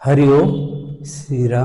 हरिओम श्रीराम.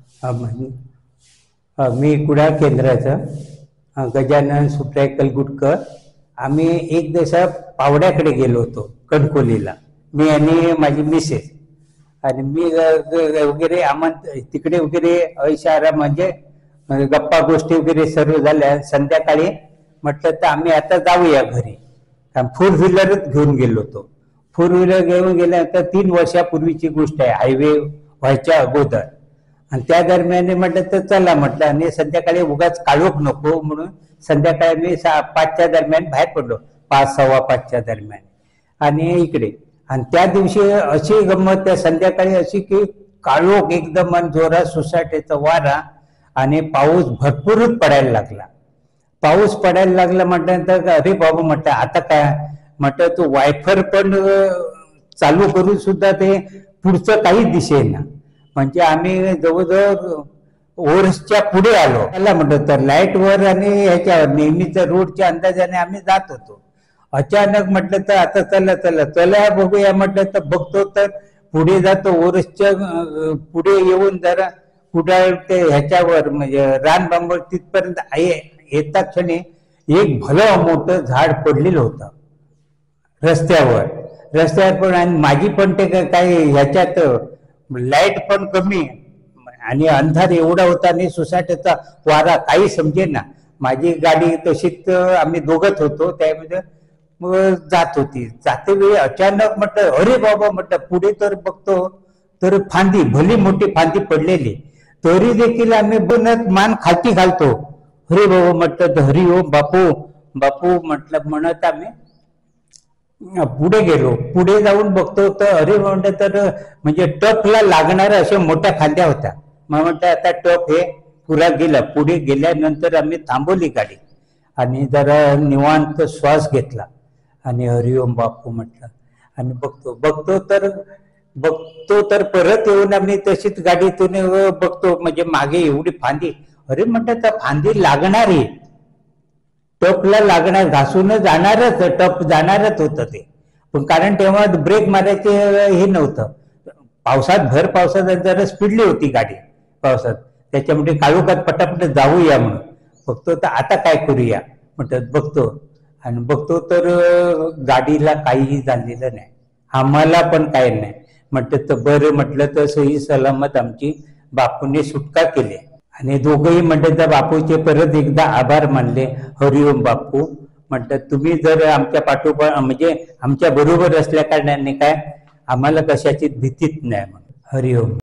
मी कुडाळ केंद्राचा गजानन सुप्रिया कलगुटकर. आम्ही एक दिवस पावड्याकडे गेलो होतो कणकोलीला, मी आणि माझी मिसेस. आणि मी वगैरे तिकडे वगैरे ऐशारा म्हणजे गप्पा गोष्टी वगैरे सर्व झाल्या. संध्याकाळी म्हटलं तर आम्ही आता जाऊया घरी. फोर व्हीलरच घेऊन गेलो होतो. फोर व्हीलर घेऊन गेल्यानंतर 3 वर्षापूर्वीची गोष्ट आहे, हायवे व्हायच्या अगोदर. आणि त्या दरम्यान म्हटलं तर चला म्हटलं, आणि संध्याकाळी उगाच काळोख नको म्हणून संध्याकाळी मी 5च्या दरम्यान बाहेर पडलो, 5 सव्वा 5च्या दरम्यान. आणि इकडे आणि त्या दिवशी अशी गंमत, त्या संध्याकाळी अशी की काळोख एकदम आणि जोरात सोसायटीचा वारा आणि पाऊस भरपूरच पडायला लागला. पाऊस पडायला लागला म्हटल्यानंतर अरे बाबा म्हटलं आता काय म्हटलं, तो वायफर पण चालू करून सुद्धा ते पुढचं काही दिसेना. म्हणजे आम्ही जवळजवळ ओव्हरच्या पुढे आलो. त्याला म्हटलं तर लाईटवर आणि ह्याच्यावर नेहमीच्या रोडच्या अंदाजाने आम्ही जात होतो. अचानक म्हटलं तर आता चला चला चला बघूया म्हटलं तर बघतो तर पुढे जातो. ओव्हरच्या पुढे येऊन जरा कुडाळ ते ह्याच्यावर म्हणजे रानबांबळ तिथपर्यंत येता क्षणी एक भलं मोठं झाड पडलेलं होतं रस्त्यावर पण. आणि माझी पण ते काय ह्याच्यात लाईट पण कमी आणि अंधार एवढा होता आणि सोसायटीचा वारा काही समजेना. माझी गाडी तशीच आम्ही दोघत होतो, त्यामध्ये जात होती. जाते वेळी अचानक म्हटलं अरे बाबा म्हटलं, पुढे तर बघतो तर फांदी, भली मोठी फांदी पडलेली. तरी देखील आम्ही बनत मान खालती घालतो. अरे बाबा म्हटलं हरी ओम बापू बापू म्हटलं म्हणत आम्ही पुढे गेलो. पुढे जाऊन बघतो तर अरे म्हणलं तर म्हणजे टपला लागणाऱ्या अशा मोठ्या फांद्या होत्या. मग म्हटलं आता टप हे पुरा गेलं. पुढे गेल्यानंतर आम्ही थांबवली गाडी आणि जरा निवांत श्वास घेतला आणि हरिओम बापू म्हटलं. आणि बघतो तर परत येऊन आम्ही तशीच गाडीतून बघतो, म्हणजे मागे एवढी फांदी. अरे म्हटलं तर फांदी लागणारी, टपला लागणार, घासून जाणारच, टप जाणारच होतं ते. पण कारण तेव्हा ब्रेक मारायचे हे नव्हतं. भर पावसात जरा स्पीडली होती गाडी पावसात, त्याच्यामुळे काळोखात पटापट जाऊया म्हणून बघतो. तर आता काय करूया म्हटलं बघतो तर गाडीला काहीही झालेलं नाही, आम्हाला पण काही नाही. म्हटलं तर बरं म्हटलं तर सही सलामत आमची बापूने सुटका केली. आणि दोघंही म्हटलं तर बापूचे परत एकदा आभार मानले. हरिओम बापू म्हटलं, तुम्ही जर आमच्या पाठोपाठ म्हणजे आमच्या बरोबर असल्या कारणाने काय आम्हाला कशाची भीतीच नाही म्हणून. हरिओम.